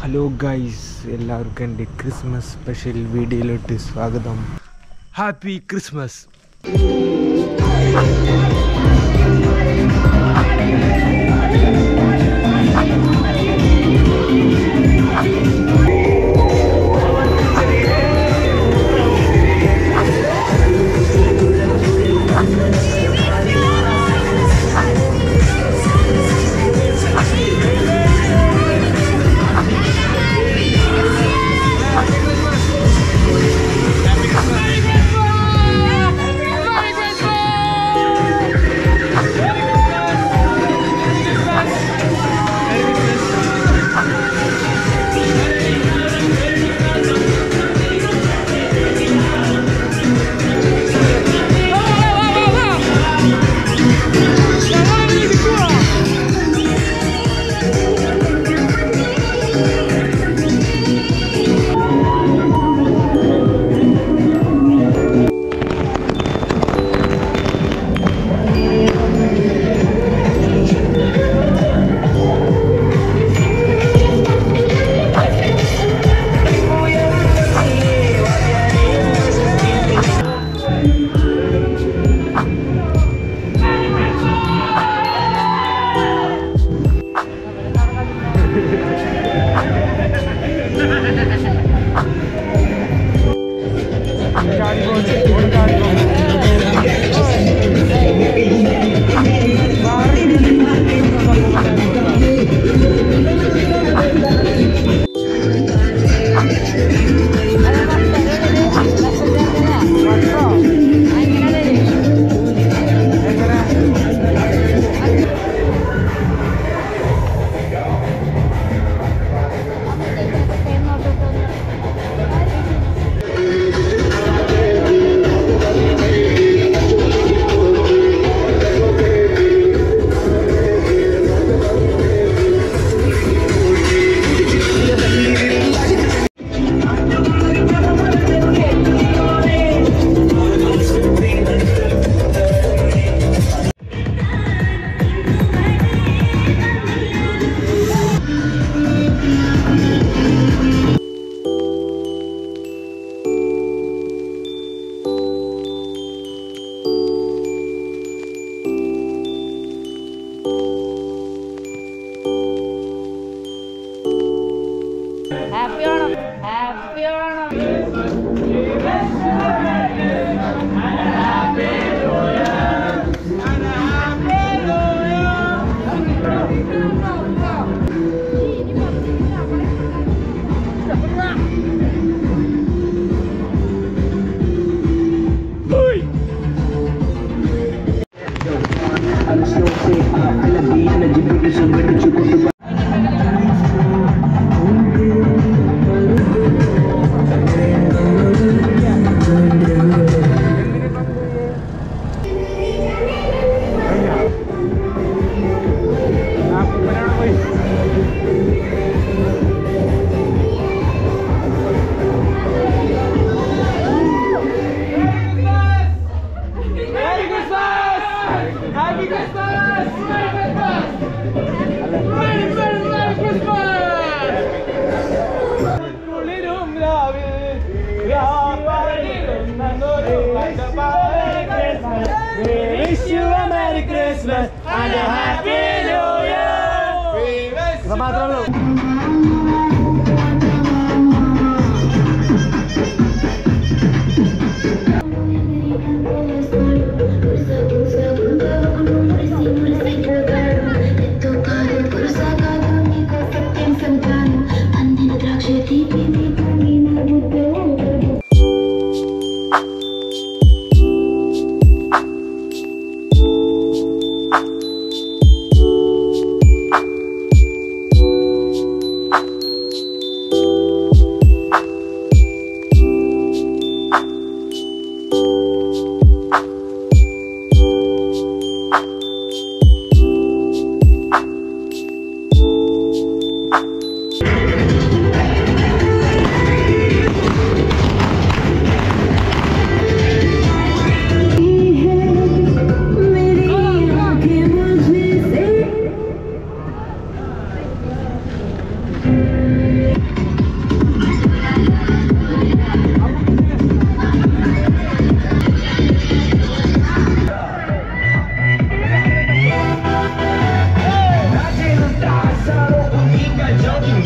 Hello guys, എല്ലാവർക്കും എൻ്റെ Christmas special വീഡിയോയിലോട്ട് സ്വാഗതം. Happy Christmas.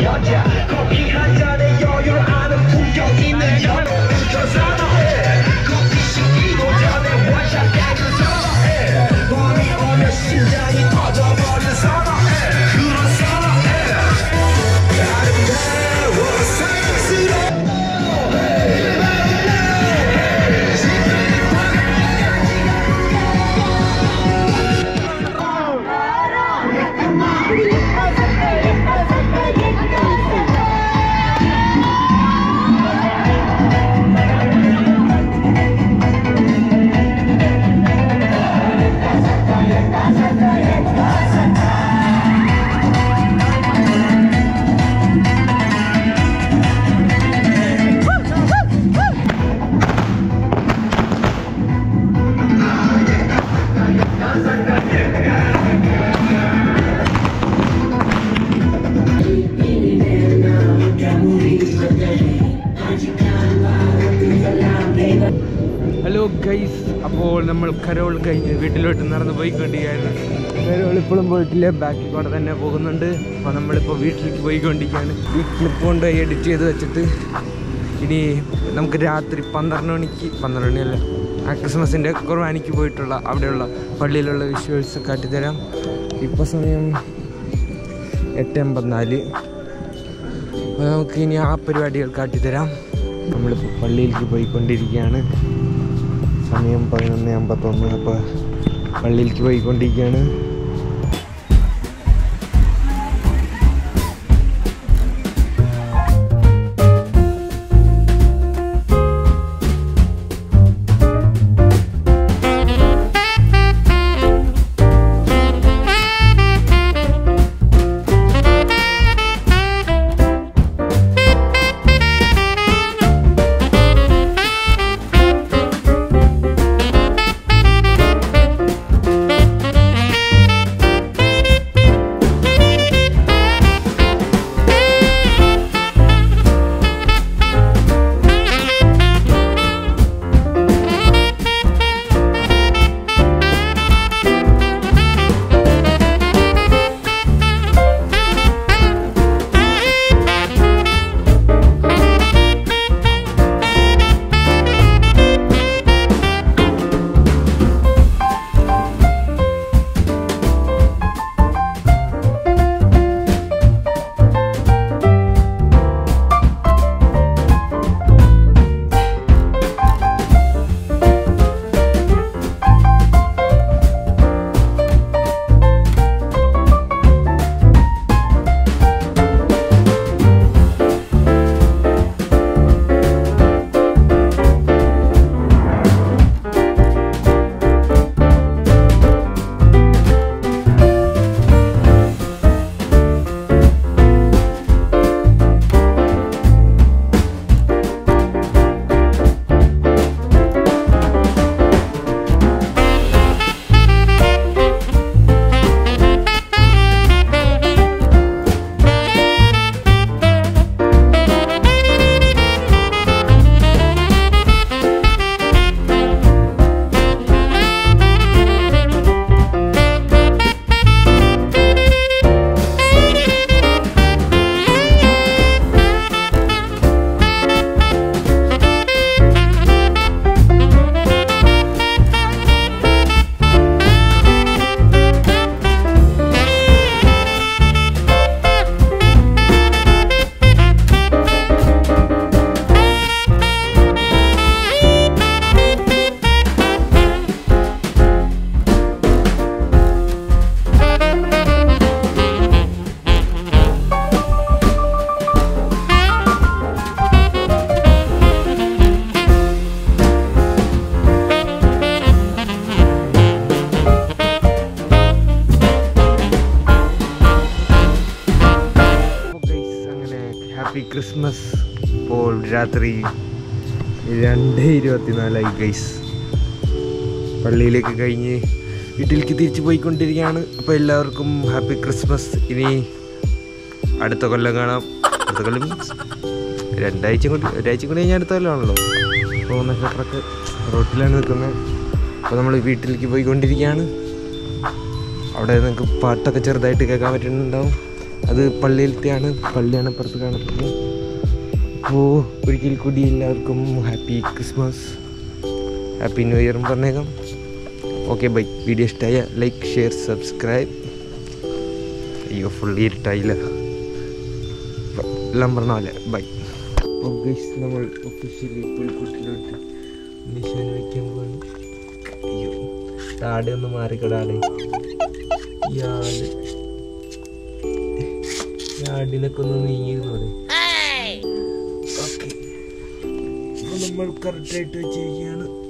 여자 커피 한 잔에 여유를 아는 품격 있는 여자 저 사랑해 커피 시키고 전에 원샷 땡을 사랑해 밤이 오면 심장이 터져버린 사랑해 그런 사랑해 아름다워 사랑스러워 ഹലോ ഗൈസ്, അപ്പോൾ നമ്മൾ കരോൾ കഴിഞ്ഞ് വീട്ടിലോട്ട് നടന്ന് പോയിക്കൊണ്ടിരിക്കുകയാണ്. കരോൾ ഇപ്പോഴും പോയിട്ടില്ല, ബാക്കിൽ കൂടെ തന്നെ പോകുന്നുണ്ട്. അപ്പോൾ നമ്മളിപ്പോൾ വീട്ടിലേക്ക് പോയിക്കൊണ്ടിരിക്കുകയാണ്. ഈ ക്ലിപ്പ് കൊണ്ട് എഡിറ്റ് ചെയ്ത് വെച്ചിട്ട് ഇനി നമുക്ക് രാത്രി 12 മണിയല്ല, ആ ക്രിസ്മസിൻ്റെ കുർബാനയ്ക്ക് പോയിട്ടുള്ള അവിടെയുള്ള പള്ളിയിലുള്ള വിഷ്വൽസ് കാട്ടിത്തരാം. ഇപ്പോൾ സമയം 8:54. അപ്പോൾ നമുക്ക് ഇനി ആ പരിപാടികൾ കാട്ടിത്തരാം. നമ്മളിപ്പോൾ പള്ളിയിലേക്ക് പോയിക്കൊണ്ടിരിക്കുകയാണ്. സമയം 11:51. അപ്പോൾ പള്ളിയിലേക്ക് പോയിക്കൊണ്ടിരിക്കുകയാണ്. Happy Christmas. ഇപ്പോൾ രാത്രി 2:24 ഗൈസ്. പള്ളിയിലേക്ക് കഴിഞ്ഞ് വീട്ടിലേക്ക് തിരിച്ചു പോയിക്കൊണ്ടിരിക്കുകയാണ്. അപ്പോൾ എല്ലാവർക്കും ഹാപ്പി ക്രിസ്മസ്. ഇനി അടുത്ത കൊല്ലം കാണാം. അടുത്ത കൊല്ലം ഒരാഴ്ച കൂടി കഴിഞ്ഞാൽ അടുത്ത കൊല്ലമാണല്ലോ. പോകുന്ന ഷട്ടറൊക്കെ റോട്ടിലാണ് നിൽക്കുന്നത്. അപ്പോൾ നമ്മൾ വീട്ടിലേക്ക് പോയിക്കൊണ്ടിരിക്കുകയാണ്. അവിടെ നിങ്ങൾക്ക് പാട്ടൊക്കെ ചെറുതായിട്ട് കേൾക്കാൻ പറ്റുന്നുണ്ടാവും. അത് പള്ളിയിലത്തെയാണ്. പള്ളിയാണ് ഇപ്പുറത്ത് കാണുന്നത്. അപ്പോൾ ഒരിക്കൽ കൂടി എല്ലാവർക്കും ഹാപ്പി ക്രിസ്മസ്, ഹാപ്പി ന്യൂ ഇയറും പറഞ്ഞേക്കാം. Okay bye. വീഡിയോ ഇഷ്ടമായ ലൈക്ക്, ഷെയർ, സബ്സ്ക്രൈബ്. അയ്യോ ഫുള്ളി ഇരുട്ടായില്ല, എല്ലാം പറഞ്ഞ പോലെ. ബൈ. അപ്പോൾ ഗൈസ് നമ്മൾ ഒഫീഷ്യലി പുൽക്കൂട്ടിലോട്ട് നിശാൻ വയ്ക്കാൻ പോവാണ്. അയ്യോ താടെ ഒന്ന് മാറിക്കടാടെ. യാർഡിലൊക്കെ ഒന്ന് നീങ്ങിയിരുന്നോടെ. ഓക്കെ, അപ്പോൾ നമ്മൾ കറക്റ്റായിട്ട് വെച്ചിരിക്കുകയാണ്.